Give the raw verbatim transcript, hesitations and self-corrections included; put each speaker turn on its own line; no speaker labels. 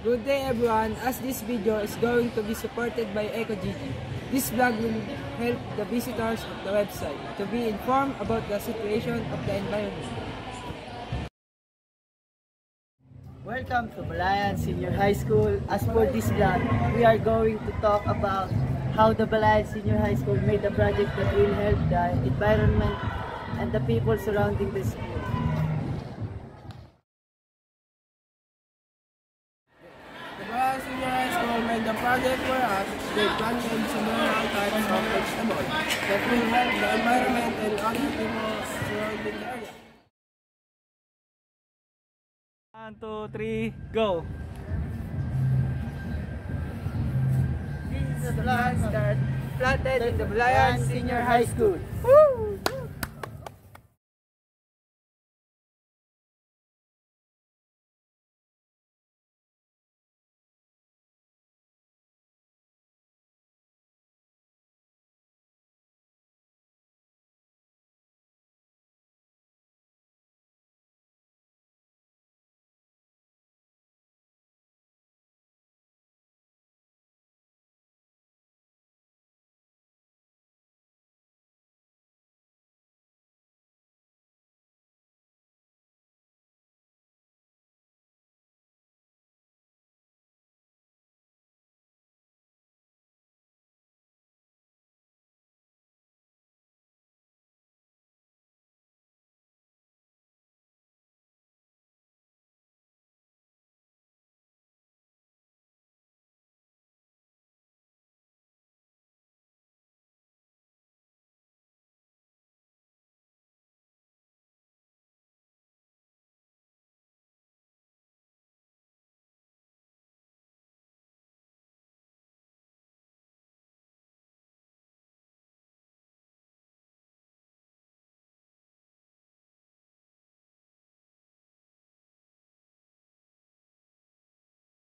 Good day everyone, as this video is going to be supported by EcoGigi. This vlog will help the visitors of the website to be informed about the situation of the environment.
Welcome to Balayan Senior High School. As for this vlog, we are going to talk about how the Balayan Senior High School made a project that will help the environment and the people surrounding the school.
The Balayan Senior High School made the project for us. They planted several types of vegetables that will help the environment and other people surrounding the area.
One, two, three, go!
This is the plants that planted in the Balayan Senior High School.
Woo!